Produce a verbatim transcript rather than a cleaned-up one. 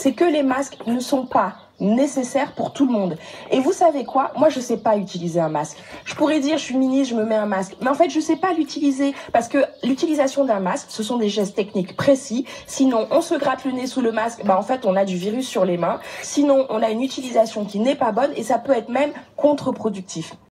c'est que les masques ne sont pas nécessaire pour tout le monde. Et vous savez quoi? Moi, je sais pas utiliser un masque. Je pourrais dire, je suis ministre, je me mets un masque. Mais en fait, je sais pas l'utiliser. Parce que l'utilisation d'un masque, ce sont des gestes techniques précis. Sinon, on se gratte le nez sous le masque. Bah, en fait, on a du virus sur les mains. Sinon, on a une utilisation qui n'est pas bonne et ça peut être même contre-productif.